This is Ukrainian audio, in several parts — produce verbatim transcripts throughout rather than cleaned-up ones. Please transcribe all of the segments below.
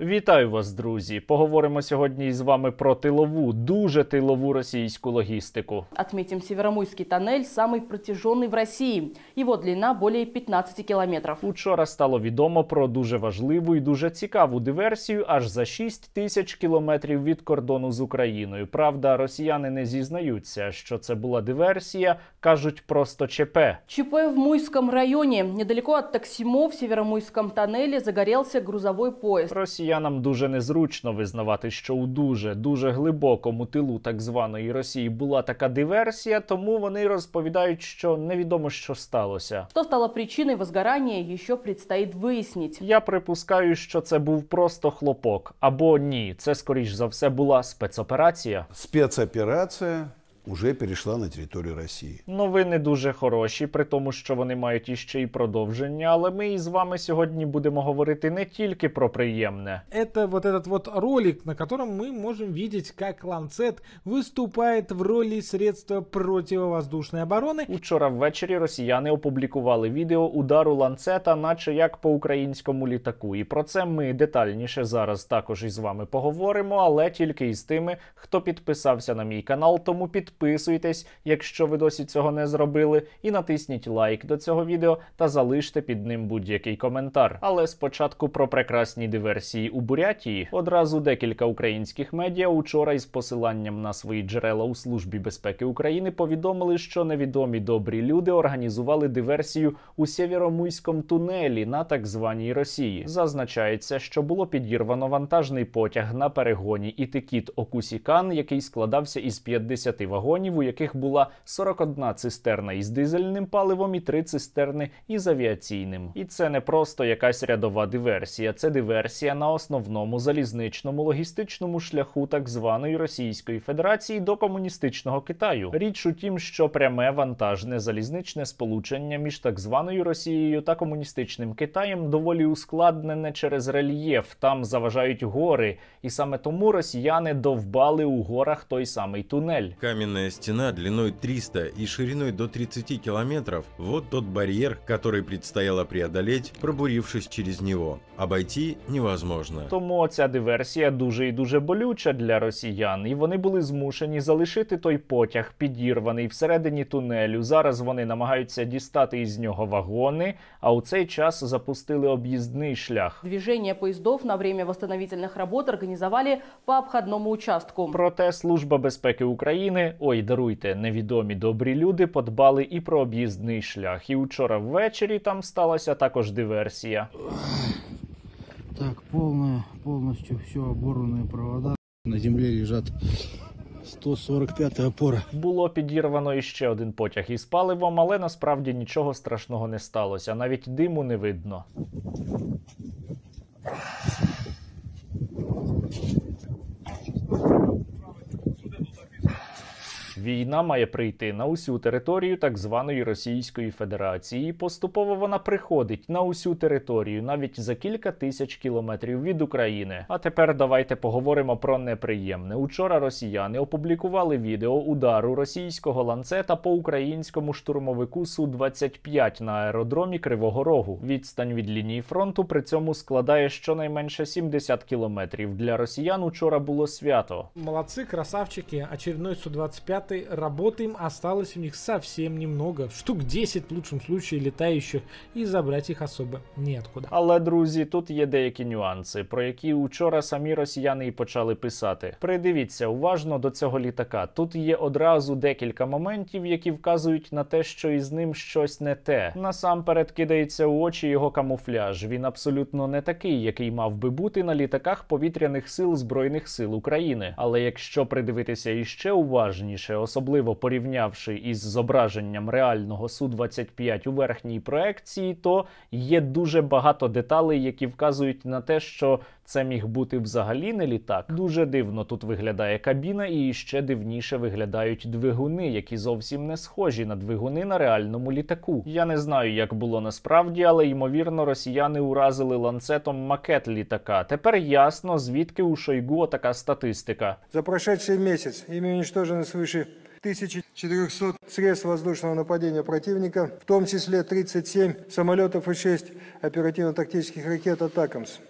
Вітаю вас, друзі! Поговоримо сьогодні із вами про тилову, дуже тилову російську логістику. Отметим, Северомуйский тоннель самый протяженный в России. Его длина более пятнадцати километров. Учора стало відомо про дуже важливу і дуже цікаву диверсію аж за шість тисяч кілометрів від кордону з Україною. Правда, росіяни не зізнаються, що це була диверсія, кажуть просто ЧП. ЧП в Муйском районе. Недалеко от Таксимо в Северомуйском тоннеле загорелся грузовой поезд. Росіянам дуже незручно визнавати, що у дуже, дуже глибокому тилу так званої Росії була така диверсія, тому вони розповідають, що невідомо, що сталося. Что стало причиной возгорания, еще предстоит выяснить. Я припускаю, що це був просто хлопок. Або ні, це, скоріш за все, була спецоперація. Спецоперация уже перешла на територію Росії. Новини дуже хороші, при тому, що вони мають іще і продовження, але ми із вами сьогодні будемо говорити не тільки про приємне. Это вот этот вот ролик, на котором мы можем видеть, как Ланцет выступает в роли средства противовоздушной обороны. Учора ввечері росіяни опублікували відео удару Ланцета, наче як по українському літаку. І про це ми детальніше зараз також із вами поговоримо, але тільки із тими, хто підписався на мій канал, тому підписуйтесь. Підписуйтесь, якщо ви досі цього не зробили, і натисніть лайк до цього відео та залиште під ним будь-який коментар. Але спочатку про прекрасні диверсії у Бурятії. Одразу декілька українських медіа учора із посиланням на свої джерела у Службі безпеки України повідомили, що невідомі добрі люди організували диверсію у Сєвєромуйському тунелі на так званій Росії. Зазначається, що було підірвано вантажний потяг на перегоні Ітикіт-Окусікан, який складався із п'ятдесяти вагонів, у яких була сорок одна цистерна із дизельним паливом і три цистерни із авіаційним. І це не просто якась рядова диверсія, це диверсія на основному залізничному логістичному шляху так званої Російської Федерації до комуністичного Китаю. Річ у тім, що пряме вантажне залізничне сполучення між так званою Росією та комуністичним Китаєм доволі ускладнене через рельєф, там заважають гори, і саме тому росіяни довбали у горах той самий тунель. Каменная стена длиной триста и шириной до тридцати километров – вот тот барьер, который предстояло преодолеть, пробурившись через него. Обойти невозможно. Тому ця диверсія дуже і дуже болюча для росіян, і вони були змушені залишити той потяг підірваний всередині тунелю. Зараз вони намагаються дістати із нього вагони, а у цей час запустили об'їзний шлях. Движение поездов на время восстановительных работ организовали по обходному участку. Проте Служба безпеки України, ой, даруйте, невідомі добрі люди, подбали і про об'їзний шлях. І учора ввечері там сталася також диверсія. Так, полная, полностью все оборванные провода. На земле лежат сто сорок п'ята опора. Було підірвано іще один потяг із паливом, але насправді нічого страшного не сталося. Навіть диму не видно. Війна має прийти на усю територію так званої Російської Федерації. І поступово вона приходить на усю територію, навіть за кілька тисяч кілометрів від України. А тепер давайте поговоримо про неприємне. Учора росіяни опублікували відео удару російського ланцета по українському штурмовику Су двадцять п'ять на аеродромі Кривого Рогу. Відстань від лінії фронту при цьому складає щонайменше сімдесят кілометрів. Для росіян учора було свято. Молодцы, красавчики. Очередной Су двадцать пять. Работаем, осталось у них совсем немного. Штук десять в лучшем случае летающих. І забрати їх особо неоткуда. Але, друзі, тут є деякі нюанси, про які учора самі росіяни і почали писати. Придивіться уважно до цього літака. Тут є одразу декілька моментів, які вказують на те, що із ним щось не те. Насамперед кидається у очі його камуфляж. Він абсолютно не такий, який мав би бути на літаках повітряних сил Збройних сил України. Але якщо придивитися іще уважніше, особливо порівнявши із зображенням реального Су двадцять п'ять у верхній проекції, то є дуже багато деталей, які вказують на те, що це міг бути взагалі не літак. Дуже дивно тут виглядає кабіна, і ще дивніше виглядають двигуни, які зовсім не схожі на двигуни на реальному літаку. Я не знаю, як було насправді, але ймовірно росіяни уразили ланцетом макет літака. Тепер ясно, звідки у Шойгу така статистика. За прошедший місяць ими уничтожено свыше тысячи четырехсот средств воздушного нападения противника, в том числе тридцать семь самолетов и шесть оперативно-тактических ракет «Атакамс».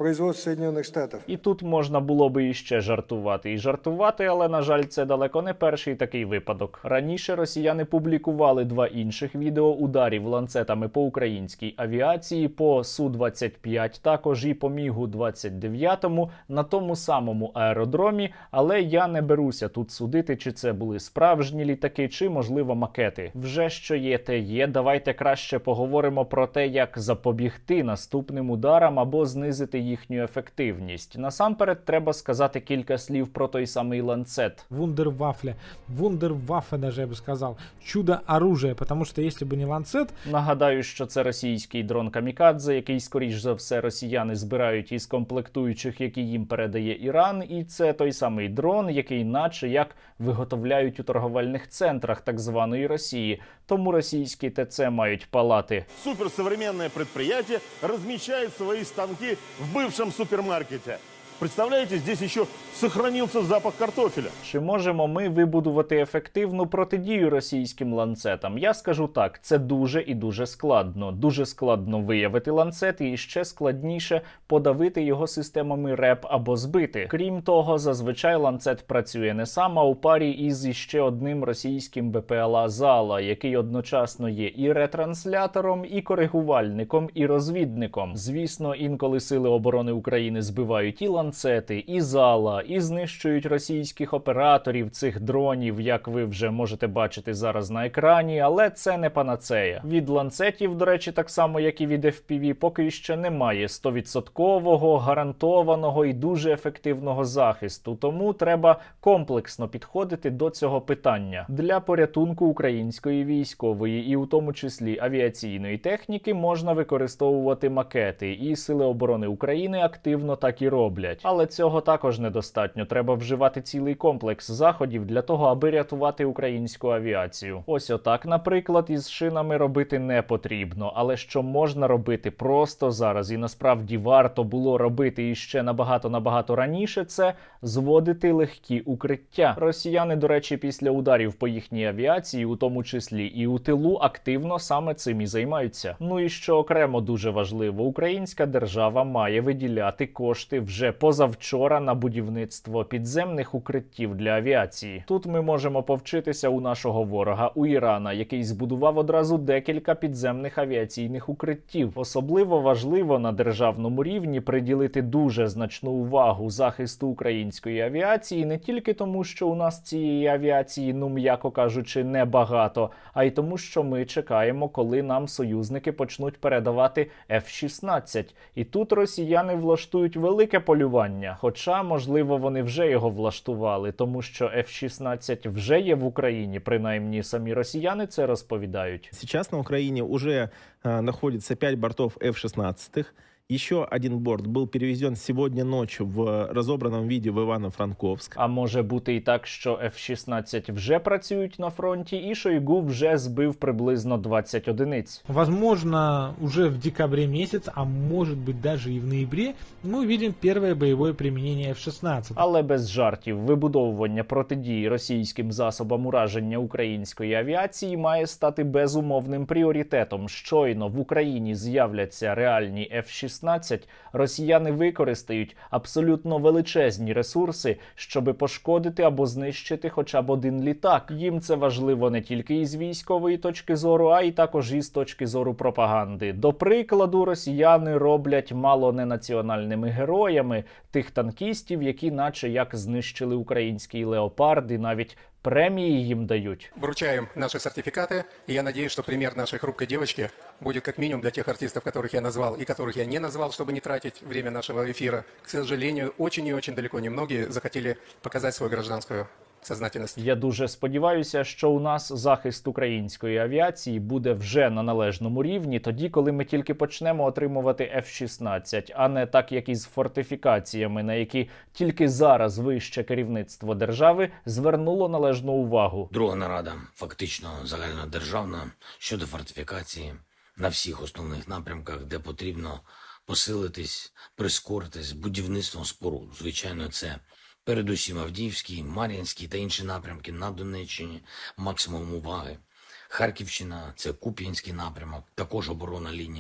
производства Соединенных Штатов. І тут можна було би іще жартувати і жартувати, але, на жаль, це далеко не перший такий випадок. Раніше росіяни публікували два інших відео ударів ланцетами по українській авіації, по Су двадцять п'ять, також і по Мігу двадцять дев'ять на тому самому аеродромі, але я не беруся тут судити, чи це були справжні літаки, чи, можливо, макети. Вже що є, те є. Давайте краще поговоримо про те, як запобігти наступним ударам або знизити їхню ефективність. Насамперед, треба сказати кілька слів про той самий ланцет. Вундервафля, вундерваффе даже я бы сказал, чудо-оружие, потому что если бы не ланцет... Нагадаю, що це російський дрон Камікадзе, який, скоріш за все, росіяни збирають із комплектуючих, які їм передає Іран, і це той самий дрон, який наче як виготовляють у торговельних центрах так званої Росії. Тому російські ТЦ мають палати. Суперсовременное предприятие размещает свои станки в бывшем супермаркете. Представляете, здесь еще сохранился запах картофеля. Чи можемо ми вибудувати ефективну протидію російським ланцетам? Я скажу так, це дуже і дуже складно. Дуже складно виявити ланцет і ще складніше подавити його системами РЕП або збити. Крім того, зазвичай ланцет працює не сам, а у парі із іще одним російським БПЛА «Зала», який одночасно є і ретранслятором, і коригувальником, і розвідником. Звісно, інколи Сили оборони України збивають і ланцет, ланцети, і «Зала», і знищують російських операторів цих дронів, як ви вже можете бачити зараз на екрані, але це не панацея. Від ланцетів, до речі, так само, як і від еф пі ві, поки ще немає сто відсотків гарантованого і дуже ефективного захисту, тому треба комплексно підходити до цього питання. Для порятунку української військової і у тому числі авіаційної техніки можна використовувати макети, і Сили оборони України активно так і роблять. Але цього також недостатньо. Треба вживати цілий комплекс заходів для того, аби рятувати українську авіацію. Ось отак, наприклад, із шинами робити не потрібно. Але що можна робити просто зараз, і насправді варто було робити іще набагато-набагато раніше, це зводити легкі укриття. Росіяни, до речі, після ударів по їхній авіації, у тому числі і у тилу, активно саме цим і займаються. Ну і що окремо дуже важливо, українська держава має виділяти кошти вже позавчора на будівництво підземних укриттів для авіації. Тут ми можемо повчитися у нашого ворога, у Ірана, який збудував одразу декілька підземних авіаційних укриттів. Особливо важливо на державному рівні приділити дуже значну увагу захисту української авіації, не тільки тому, що у нас цієї авіації, ну м'яко кажучи, небагато, а й тому, що ми чекаємо, коли нам союзники почнуть передавати еф шістнадцять. І тут росіяни влаштують велике полювання. Хоча, можливо, вони вже його влаштували, тому що еф шістнадцять вже є в Україні, принаймні самі росіяни це розповідають. Сейчас на Украине уже э, находится пять бортов еф шістнадцять. Еще один борт был перевезен сегодня ночью в разобранном виде в Ивано-Франковск. А може бути і так, що еф шістнадцять вже працюють на фронті, і Шойгу вже збив приблизно двадцять одиниць. Возможно, уже в декабре месяц, а может быть даже и в ноябре, мы увидим первое боевое применение еф шістнадцять. Але без жартів, вибудовування протидії російським засобам ураження української авіації має стати безумовним пріоритетом. Щойно в Україні з'являться реальні еф шістнадцять, росіяни використають абсолютно величезні ресурси, щоби пошкодити або знищити хоча б один літак. Їм це важливо не тільки із військової точки зору, а й також із точки зору пропаганди. До прикладу, росіяни роблять мало не національними героями тих танкістів, які наче як знищили український «Леопард», і навіть премии им дают. Вручаем наши сертификаты, и я надеюсь, что пример нашей хрупкой девочки будет как минимум для тех артистов, которых я назвал и которых я не назвал, чтобы не тратить время нашего эфира. К сожалению, очень и очень далеко не многие захотели показать свою гражданскую сознательність. Я дуже сподіваюся, що у нас захист української авіації буде вже на належному рівні, тоді, коли ми тільки почнемо отримувати еф шістнадцять, а не так, як із фортифікаціями, на які тільки зараз вище керівництво держави звернуло належну увагу. Друга нарада, фактично загальнодержавна, щодо фортифікації на всіх основних напрямках, де потрібно посилитись, прискоритись будівництвом споруд. Звичайно, це передусім Авдіївський, Мар'їнський та інші напрямки на Донеччині, максимум уваги. Харківщина – це Куп'янський напрямок, також оборонна лінія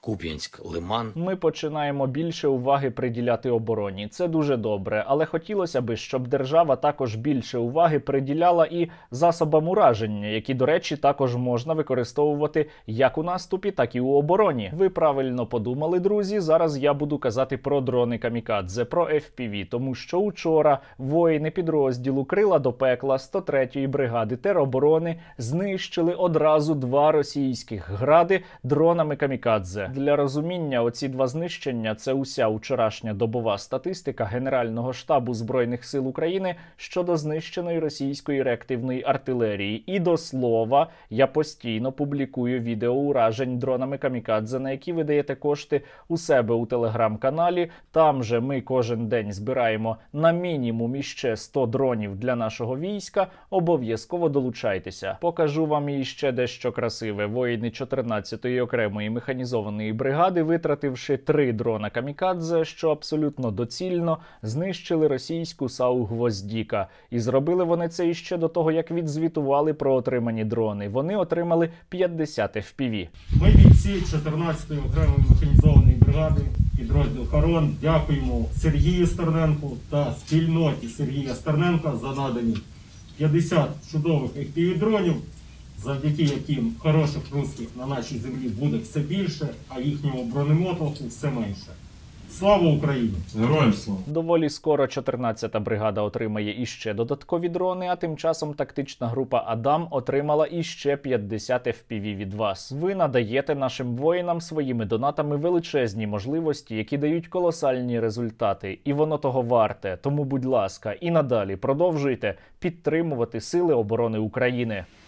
Куп'янськ, Лиман. Ми починаємо більше уваги приділяти обороні. Це дуже добре, але хотілося б, щоб держава також більше уваги приділяла і засобам ураження, які, до речі, також можна використовувати як у наступі, так і у обороні. Ви правильно подумали, друзі, зараз я буду казати про дрони камікадзе, про еф пі ві, тому що учора воїни підрозділу Крила до пекла сто третьої бригади тероборони знищили одразу два російських гради дронами камікадзе. Для розуміння, оці два знищення – це уся вчорашня добова статистика Генерального штабу Збройних сил України щодо знищеної російської реактивної артилерії. І до слова, я постійно публікую відео уражень дронами камікадзе, на які ви даєте кошти у себе у телеграм-каналі. Там же ми кожен день збираємо на мінімум іще сто дронів для нашого війська. Обов'язково долучайтеся. Покажу вам іще дещо красиве. Воїни чотирнадцятої окремої механізованої бригади, витративши три дрона камікадзе, що абсолютно доцільно, знищили російську САУ «Гвоздіка». І зробили вони це іще до того, як відзвітували про отримані дрони. Вони отримали п'ятдесят еф пі ві. Ми бійці чотирнадцятої окремої механізованої бригади, підрозділ «Харон», дякуємо Сергію Стерненку та спільноті Сергія Стерненка за надані п'ятдесят чудових еф пі ві-дронів, завдяки яким хороших русських на нашій землі буде все більше, а їхньому бронемоторку все менше. Слава Україні! Героям слава! Доволі скоро чотирнадцята бригада отримає іще додаткові дрони, а тим часом тактична група «Адам» отримала іще п'ятдесят еф пі ві від вас. Ви надаєте нашим воїнам своїми донатами величезні можливості, які дають колосальні результати. І воно того варте. Тому, будь ласка, і надалі продовжуйте підтримувати Сили оборони України.